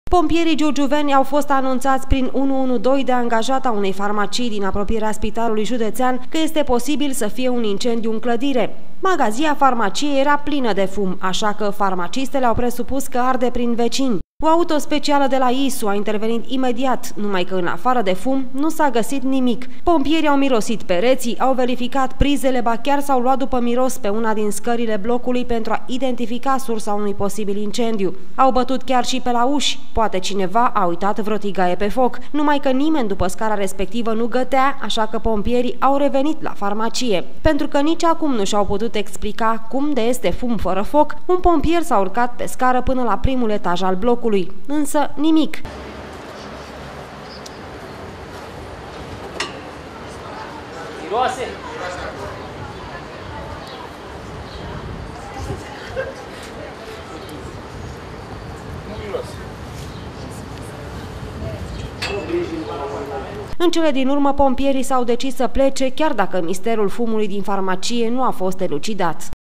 Pompierii giurgiuveni au fost anunțați prin 112 de angajata unei farmacii din apropierea spitalului județean că este posibil să fie un incendiu în clădire. Magazia farmaciei era plină de fum, așa că farmacistele au presupus că arde prin vecini. O auto specială de la ISU a intervenit imediat, numai că în afară de fum nu s-a găsit nimic. Pompierii au mirosit pereții, au verificat prizele, ba chiar s-au luat după miros pe una din scările blocului pentru a identifica sursa unui posibil incendiu. Au bătut chiar și pe la uși, poate cineva a uitat vreo tigaie pe foc, numai că nimeni după scara respectivă nu gătea, așa că pompierii au revenit la farmacie. Pentru că nici acum nu și-au putut explica cum de este fum fără foc, un pompier s-a urcat pe scară până la primul etaj al blocului. Însă nimic. Miroase? În cele din urmă, pompierii s-au decis să plece, chiar dacă misterul fumului din farmacie nu a fost elucidat.